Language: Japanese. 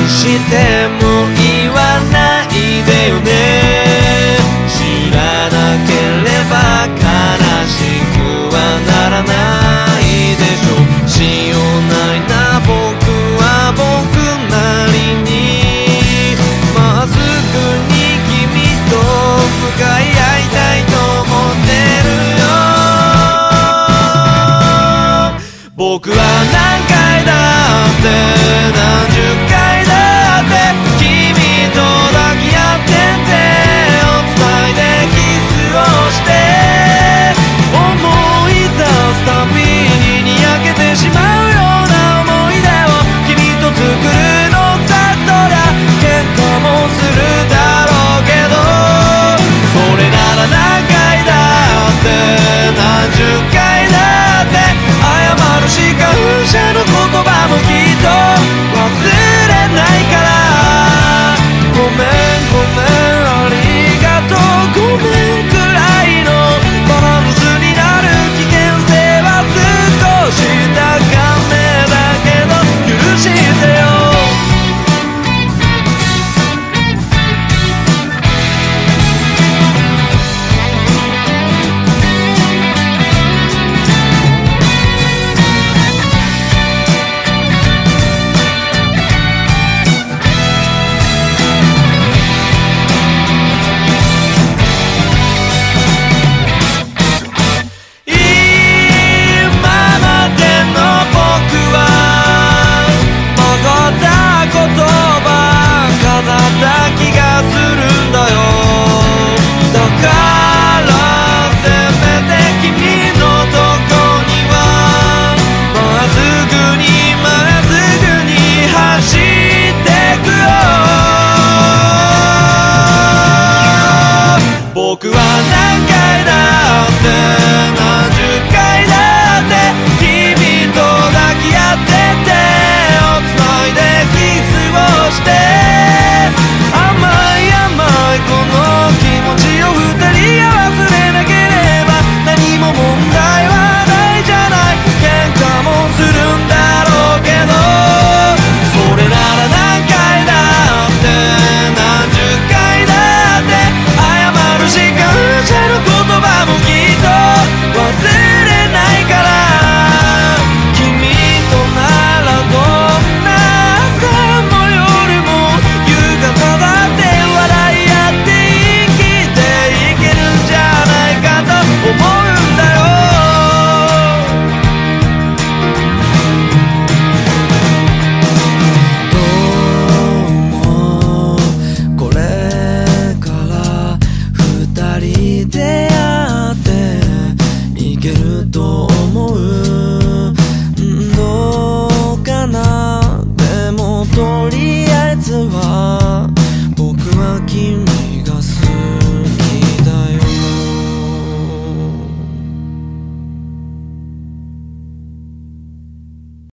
しても言わないでよね。知らなければ悲しくはならないでしょう。しようないな僕は僕なりにまっすぐに君と向かい合いたいと思ってるよ。僕は何回だって何十回だって君と抱き合って手をつないでキスをして思い出すたびににやけてしまうような思い出を君と作るのさ。そりゃ喧嘩もするだろうけどそれなら何回だって何十回だって謝るしか不捨の言葉もきっと忘れないから。ごめんごめんありがとうごめんくらいのバランスになる危険性は少し高めだけど許してよ。気がするんだよ。だからせめて君のとこにはまっすぐにまっすぐに走ってくよ。僕は何回だって何十回だって君と抱き合って手をつないでキスをしてこの気持ちを二人が忘れなければ何も問題はないじゃない。喧嘩もするんだろうけどそれなら何回だって何十回だって謝るしか不捨の言葉もきっと忘れないから。君とならどんな朝も夜も夕方だって笑い思うんだよ。どうもこれから二人出会っていけると